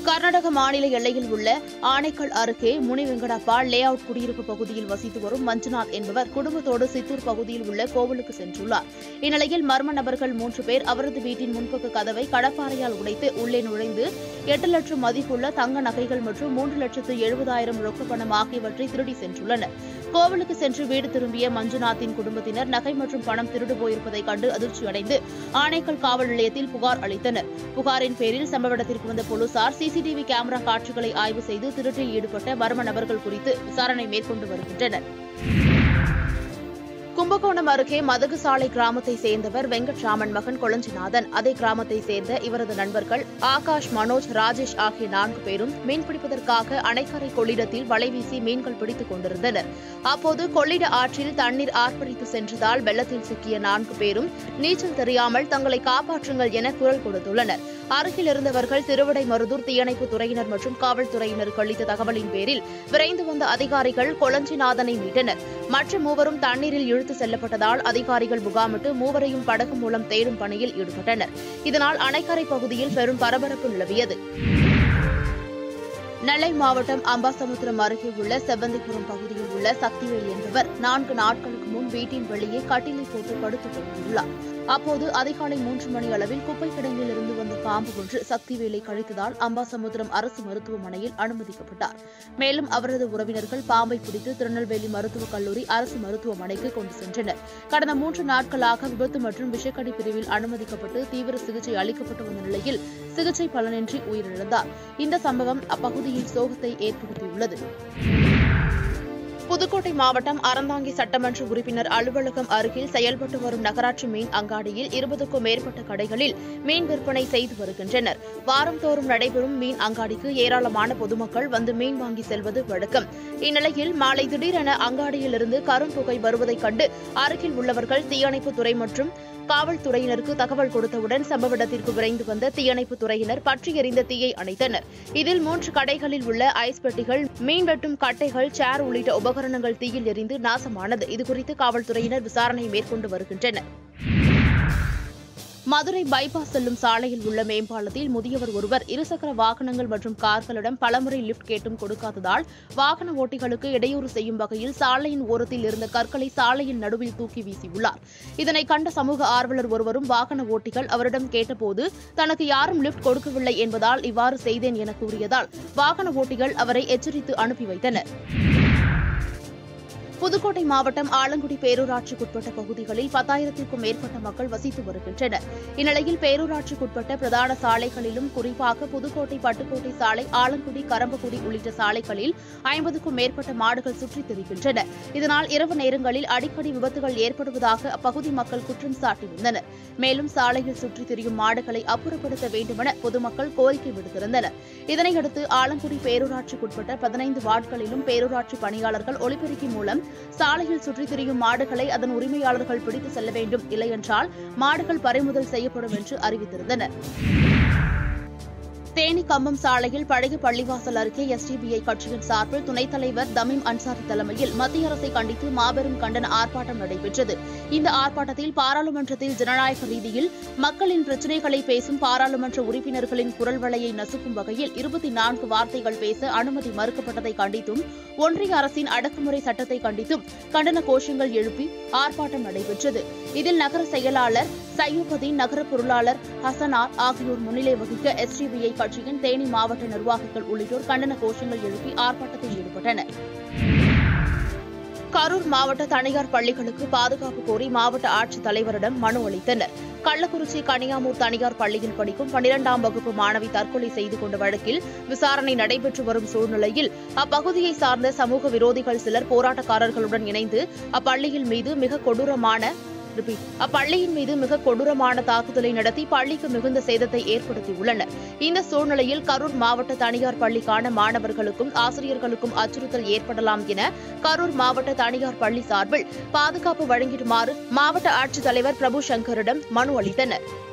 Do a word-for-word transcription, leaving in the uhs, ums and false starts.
கர்நாடக மாநில எல்லையில் உள்ள ஆனைக்கல் அருகே முனிவெங்கடப்பா லே அவுட் குடியிருப்பு பகுதியில் வசித்து வரும் மஞ்சுநாத் என்பவர் குடும்பத்தோடு சித்தூர் பகுதியில் உள்ள கோவிலுக்கு சென்றுள்ளார். இந்நிலையில் மர்ம நபர்கள் மூன்று பேர் அவரது வீட்டின் முன்பக்க கதவை கடப்பாறையால் உடைத்து உள்ளே நுழைந்து எட்டு லட்சம் மதிப்புள்ள தங்க நகைகள் மற்றும் மூன்று லட்சத்து எழுபதாயிரம் ரொக்க பணம் ஆகியவற்றை திருடி சென்றுள்ளனர். கோவிலுக்கு சென்று வீடு திரும்பிய மஞ்சுநாத்தின் குடும்பத்தினர் நகை மற்றும் பணம் திருடு போயிருப்பதைக் கண்டு அதிர்ச்சியடைந்து ஆனைக்கல் காவல் நிலையத்தில் புகார் அளித்தனர். புகாரின் பேரில் சம்பவ இடத்திற்கு வந்த போலீசார் சிசிடிவி கேமரா காட்சிகளை ஆய்வு செய்து திருட்டில் ஈடுபட்ட மர்ம நபர்கள் குறித்து விசாரணை மேற்கொண்டு வருகின்றனர். கும்பகோணம் அருகே மதகு சாலை கிராமத்தை சேர்ந்தவர் வெங்கட்ராமன் மகன் கொளஞ்சிநாதன். அதே கிராமத்தை சேர்ந்த இவரது நண்பர்கள் ஆகாஷ், மனோஜ், ராஜேஷ் ஆகிய நான்கு பேரும் மீன்பிடிப்பதற்காக அணைக்கரை கொள்ளிடத்தில் வலைவீசி மீன்கள் பிடித்துக் கொண்டிருந்தனர். அப்போது கொள்ளிட ஆற்றில் தண்ணீர் ஆர்ப்பரித்து சென்றதால் வெள்ளத்தில் சிக்கிய நான்கு பேரும் நீச்சல் தெரியாமல் தங்களை காப்பாற்றுங்கள் என குரல் கொடுத்துள்ளனர். அருகில் இருந்தவர்கள் திருவிடைமருதூர் தீயணைப்புத் துறையினர் மற்றும் காவல்துறையினருக்கு அளித்த தகவலின் பேரில் விரைந்து வந்த அதிகாரிகள் கொளஞ்சிநாதனை மீட்டனர். மற்ற மூவரும் தண்ணீரில் இழுத்து செல்லப்பட்டதால் அதிகாரிகள் முகாமிட்டு மூவரையும் படகு மூலம் தேடும் பணியில் ஈடுபட்டனர். இதனால் அணைக்கரை பகுதியில் பெரும் பரபரப்பு நிலவியது. நெல்லை மாவட்டம் அம்பாசமுத்திரம் அருகே உள்ள செவ்வந்திபுரம் பகுதியில் உள்ள சக்திவேல் என்பவர் நான்கு நாட்களுக்கு முன் வீட்டின் வெளியே கட்டிலை போட்டு படுத்துக் கொண்டுள்ளார். அப்போது அதிகாலை மூன்று மணி அளவில் குப்பை கிடங்கில் இருந்து வந்த பாம்பு ஒன்று சக்திவேலை கழித்ததால் அம்பாசமுத்திரம் அரசு மருத்துவமனையில் அனுமதிக்கப்பட்டார். மேலும் அவரது உறவினர்கள் பாம்பை பிடித்து திருநெல்வேலி மருத்துவக் கல்லூரி அரசு மருத்துவமனைக்கு கொண்டு சென்றனர். கடந்த மூன்று நாட்களாக விபத்து மற்றும் விஷக்கடி பிரிவில் அனுமதிக்கப்பட்டு தீவிர சிகிச்சை அளிக்கப்பட்டு வந்த நிலையில் சிகிச்சை பலனின்றி உயிரிழந்தார். இந்த சம்பவம் அப்பகுதியில் சோகத்தை ஏற்படுத்தியுள்ளது. புதுக்கோட்டை மாவட்டம் அறந்தாங்கி சட்டமன்ற உறுப்பினர் அலுவலகம் அருகில் செயல்பட்டு வரும் நகராட்சி மீன் அங்காடியில் இருபதுக்கும் மேற்பட்ட கடைகளில் மீன் விற்பனை செய்து வருகின்றனர். வாரந்தோறும் நடைபெறும் மீன் அங்காடிக்கு ஏராளமான பொதுமக்கள் வந்து மீன் வாங்கி செல்வது வழக்கம். இந்நிலையில் மாலை திடீரென அங்காடியிலிருந்து கரும்புகை வருவதைக் கண்டு அருகில் உள்ளவர்கள் தீயணைப்புத்துறை மற்றும் காவல்துறையினருக்கு தகவல் கொடுத்தவுடன் சம்பவ இடத்திற்கு விரைந்து வந்த தீயணைப்புத் துறையினர் பற்றி எறிந்த தீயை அணைத்தனர். இதில் மூன்று கடைகளில் உள்ள ஐஸ் பெட்டிகள், மீன் வெட்டும் கட்டைகள், சேர் உள்ளிட்ட உபகரணங்கள் தீயில் எரிந்து நாசமானது. இதுகுறித்து காவல்துறையினர் விசாரணை மேற்கொண்டு வருகின்றனர். மதுரை பைபாஸ் செல்லும் சாலையில் உள்ள மேம்பாலத்தில் முதியவர் ஒருவர் இருசக்கர வாகனங்கள் மற்றும் கார்களிடம் பலமுறை லிப்ட் கேட்டும் கொடுக்காததால் வாகன ஓட்டிகளுக்கு இடையூறு செய்யும் வகையில் சாலையின் ஓரத்தில் இருந்த கற்களை சாலையின் நடுவில் தூக்கி வீசியுள்ளார். இதனை கண்ட சமூக ஆர்வலர் ஒருவரும் வாகன ஓட்டிகள் அவரிடம் கேட்டபோது தனக்கு யாரும் லிப்ட் கொடுக்கவில்லை என்பதால் இவ்வாறு செய்தேன் என கூறியதால் வாகன ஓட்டிகள் அவரை எச்சரித்து அனுப்பி வைத்தனர். புதுக்கோட்டை மாவட்டம் ஆலங்குடி பேரூராட்சிக்குட்பட்ட பகுதிகளில் பத்தாயிரத்திற்கும் மேற்பட்ட மக்கள் வசித்து வருகின்றனர். இந்நிலையில் பேரூராட்சிக்குட்பட்ட பிரதான சாலைகளிலும் குறிப்பாக புதுக்கோட்டை பட்டுக்கோட்டை சாலை, ஆலங்குடி, கரம்பக்குடி உள்ளிட்ட சாலைகளில் ஐம்பதுக்கும் மேற்பட்ட மாடுகள் சுற்றித் திரிகின்றன. இதனால் இரவு நேரங்களில் அடிக்கடி விபத்துகள் ஏற்படுவதாக அப்பகுதி மக்கள் குற்றம் சாட்டியிருந்தனர். மேலும் சாலையில் சுற்றித் திரியும் மாடுகளை அப்புறப்படுத்த வேண்டுமென பொதுமக்கள் கோரிக்கை விடுத்திருந்தனர். இதனையடுத்து ஆலங்குடி பேரூராட்சிக்குட்பட்ட பதினைந்து வார்டுகளிலும் பேரூராட்சி பணியாளர்கள் ஒலிபெருக்கி மூலம் சாலையில் சுற்றித் திரியும் மாடுகளை அதன் உரிமையாளர்கள் பிடித்து செல்ல வேண்டும், இல்லையென்றால் மாடுகள் பறிமுதல் செய்யப்படும் என்று அறிவித்திருந்தனர். தேனி கம்பம் சாலையில் பழைய பள்ளிவாசல் அருகே எஸ்டிபிஐ கட்சியின் சார்பில் துணைத் தலைவர் தமீம் அன்சாரி தலைமையில் மத்திய அரசை கண்டித்து மாபெரும் கண்டன ஆர்ப்பாட்டம் நடைபெற்றது. இந்த ஆர்ப்பாட்டத்தில் பாராளுமன்றத்தில் ஜனநாயக ரீதியில் மக்களின் பிரச்சினைகளை பேசும் பாராளுமன்ற உறுப்பினர்களின் குரல் வளையை நசுக்கும் வகையில் இருபத்தி நான்கு வார்த்தைகள் பேச அனுமதி மறுக்கப்பட்டதை கண்டித்தும் ஒன்றிய அரசின் அடக்குமுறை சட்டத்தை கண்டித்தும் கண்டன கோஷங்கள் எழுப்பி ஆர்ப்பாட்டம் நடைபெற்றது. இதில் நகர செயலாளர் சையுபதீன், நகர பொருளாளர் ஹசனார் ஆகியோர் முன்னிலை வகிக்க எஸ்டிபிஐ கட்சியின் தேனி மாவட்ட நிர்வாகிகள் உள்ளிட்டோர் கண்டன கோஷங்கள் எழுப்பி ஆர்ப்பாட்டத்தில் ஈடுபட்டனர். கரூர் மாவட்ட தனியார் பள்ளிகளுக்கு பாதுகாப்பு கோரி மாவட்ட ஆட்சித் தலைவரிடம் மனு அளித்தனர். கள்ளக்குறிச்சி கனியாமூர் தனியார் பள்ளியில் படிக்கும் பனிரெண்டாம் வகுப்பு மாணவி தற்கொலை செய்து கொண்ட வழக்கில் விசாரணை நடைபெற்று வரும் சூழ்நிலையில் அப்பகுதியை சார்ந்த சமூக விரோதிகள் சிலர் போராட்டக்காரர்களுடன் இணைந்து அப்பள்ளியில் மீது மிக கொடூரமான அப்பள்ளியின் மீது மிக கொடூரமான தாக்குதலை நடத்தி பள்ளிக்கு மிகுந்த சேதத்தை ஏற்படுத்தியுள்ளனர். இந்த சூழ்நிலையில் கரூர் மாவட்ட தனியார் பள்ளிக்கான மாணவர்களுக்கும் ஆசிரியர்களுக்கும் அச்சுறுத்தல் ஏற்படலாம் என கரூர் மாவட்ட தனியார் பள்ளி சார்பில் பாதுகாப்பு வழங்கிடுமாறு மாவட்ட ஆட்சித்தலைவர் பிரபு சங்கரிடம் மனு அளித்தனர்.